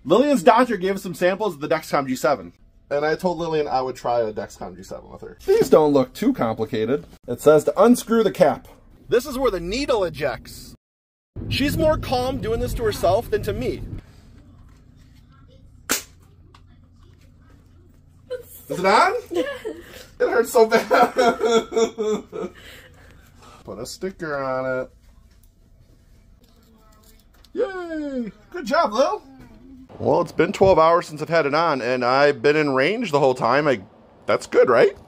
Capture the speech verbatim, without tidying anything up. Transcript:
Lillian's doctor gave us some samples of the Dexcom G seven. And I told Lillian I would try a Dexcom G seven with her. These don't look too complicated. It says to unscrew the cap. This is where the needle ejects. She's more calm doing this to herself than to me. Is it on? It hurts so bad. Put a sticker on it. Yay! Good job, Lil. Well, it's been twelve hours since I've had it on, and I've been in range the whole time. I, that's good, right?